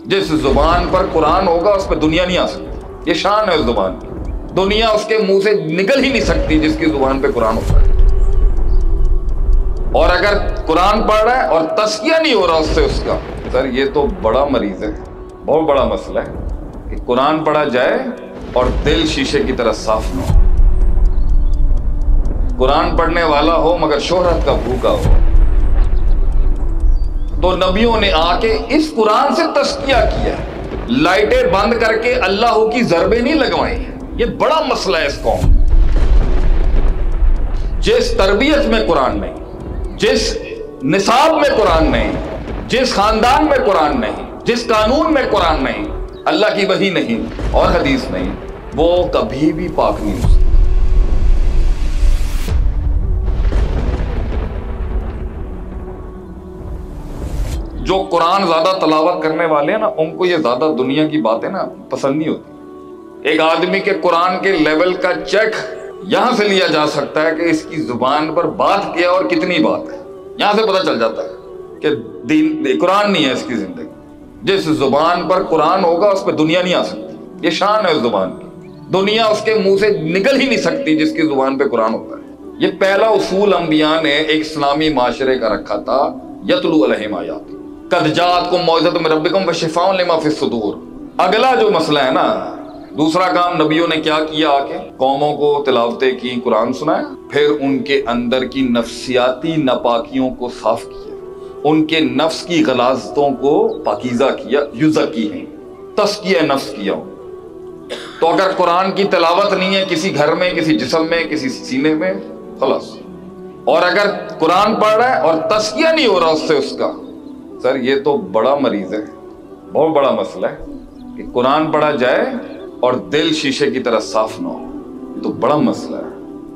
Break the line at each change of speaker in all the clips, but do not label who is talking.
جس زبان پر قرآن ہوگا اس پہ دنیا نہیں آ سکتی. یہ شان ہے اس زبان کی. دنیا اس کے منہ سے نکل ہی نہیں سکتی جس کی زبان پہ قرآن ہوتا ہے. اور اگر قرآن پڑھ رہا ہے اور تزکیہ نہیں ہو رہا اس سے اس کا، سر یہ تو بڑا مریض ہے، بہت بڑا مسئلہ ہے کہ قرآن پڑھا جائے اور دل شیشے کی طرح صاف نہ ہو. قرآن پڑھنے والا ہو مگر شہرت کا بھوکا ہو. تو نبیوں نے آ کے اس قرآن سے تزکیہ کیا، لائٹیں بند کر کے اللہ کی ضربیں نہیں لگوائیں. یہ بڑا مسئلہ ہے اس قوم. جس تربیت میں قرآن نہیں، جس نصاب میں قرآن نہیں، جس خاندان میں قرآن نہیں، جس قانون میں قرآن نہیں، اللہ کی وحی نہیں اور حدیث نہیں، وہ کبھی بھی پاک نہیں ہو سکتا. جو قرآن زیادہ تلاوت کرنے والے ہیں نا، ان کو یہ زیادہ دنیا کی باتیں نا پسند نہیں ہوتی. ایک آدمی کے قرآن کے لیول کا چیک یہاں سے لیا جا سکتا ہے کہ اس کی زبان پر بات کیا اور کتنی بات ہے. یہاں سے پتہ چل جاتا ہے کہ دین قرآن نہیں ہے اس کی زندگی. جس زبان پر قرآن ہوگا اس پہ دنیا نہیں آ سکتی. یہ شان ہے اس زبان کی. دنیا اس کے منہ سے نکل ہی نہیں سکتی جس کی زبان پہ قرآن ہوتا ہے. یہ پہلا اصول انبیاء نے ایک اسلامی معاشرے کا رکھا تھا، یتلو علیہم آیات قد جاءتکم موعظۃ من ربکم وشفاء لما فی الصدور. اگلا جو مسئلہ ہے نا، دوسرا کام نبیوں نے کیا کیا؟ آ کے قوموں کو تلاوتیں کی، قرآن سنایا، پھر ان کے اندر کی نفسیاتی ناپاکیوں کو صاف کیا، ان کے نفس کی غلاظتوں کو پاکیزہ کیا، یزکی ہیں، تزکیہ نفس کیا. تو اگر قرآن کی تلاوت نہیں ہے کسی گھر میں، کسی جسم میں، کسی سینے میں، خلاص. اور اگر قرآن پڑھ رہا ہے اور تزکیہ نہیں ہو رہا اس سے اس کا، سر یہ تو بڑا مریض ہے، بہت بڑا مسئلہ ہے کہ قرآن پڑھا جائے اور دل شیشے کی طرح صاف نہ ہو. یہ تو بڑا مسئلہ ہے.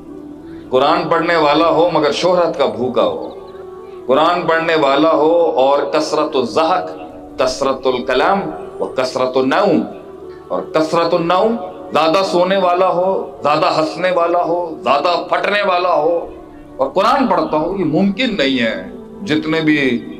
قرآن پڑھنے والا ہو مگر شہرت کا بھوکا ہو. قرآن پڑھنے والا ہو اور کثرت الضحک، کثرت الکلام و کثرت النوم. اور کثرت النوم، زیادہ سونے والا ہو، زیادہ ہنسنے والا ہو، زیادہ پھٹنے والا ہو اور قرآن پڑھتا ہو، یہ ممکن نہیں ہے. جتنے بھی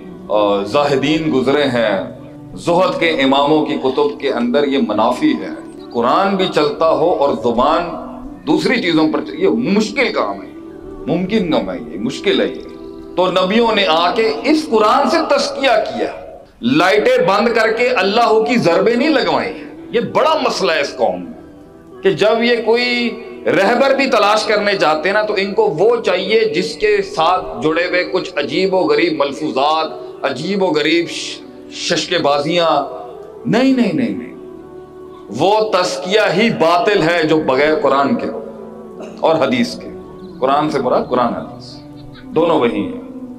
زاہدین گزرے ہیں، زہد کے اماموں کی کتب کے اندر یہ منافی ہے. قرآن بھی چلتا ہو اور زبان دوسری چیزوں پر یہ مشکل کام ہے، ممکن کام ہے، یہ مشکل ہے. یہ تو نبیوں نے آ کے اس قرآن سے تزکیہ کیا، لائٹیں بند کر کے اللہ کی ضربیں نہیں لگوائیں. یہ بڑا مسئلہ ہے اس قوم میں کہ جب یہ کوئی رہبر بھی تلاش کرنے جاتے ہیں نا، تو ان کو وہ چاہیے جس کے ساتھ جڑے ہوئے کچھ عجیب و غریب ملفوظات، عجیب و غریب ششکے بازیاں. نہیں نہیں نہیں نہیں، وہ تزکیہ ہی باطل ہے جو بغیر قرآن کے اور حدیث کے. قرآن سے مراد قرآن حدیث دونوں وہی ہیں.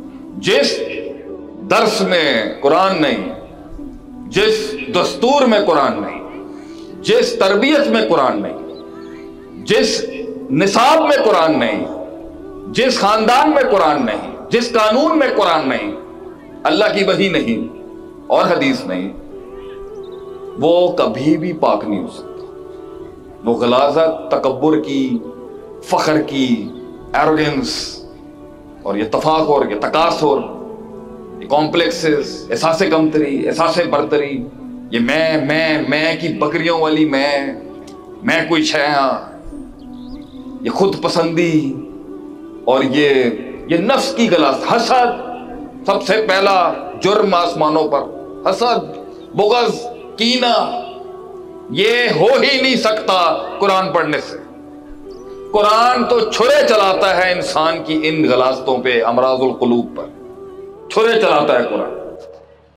جس درس میں قرآن نہیں، جس دستور میں قرآن نہیں، جس تربیت میں قرآن نہیں، جس نصاب میں قرآن نہیں، جس خاندان میں قرآن نہیں، جس قانون میں قرآن نہیں، اللہ کی وحی نہیں اور حدیث نہیں، وہ کبھی بھی پاک نہیں ہو سکتا. وہ غلاظت، تکبر کی، فخر کی، ایروگنس اور یہ تفاخر، یہ تکاثر، یہ کمپلیکسز، احساس کمتری، احساس برتری، یہ میں کی بکریوں والی میں کوئی شے، یہ خود پسندی اور یہ نفس کی غلاظت. حسد، سب سے پہلا جرم آسمانوں پر حسد، بغض، کینہ، یہ ہو ہی نہیں سکتا قرآن پڑھنے سے. قرآن تو چھرے چلاتا ہے انسان کی ان غلاظتوں پہ، امراض القلوب پر چھرے چلاتا ہے قرآن.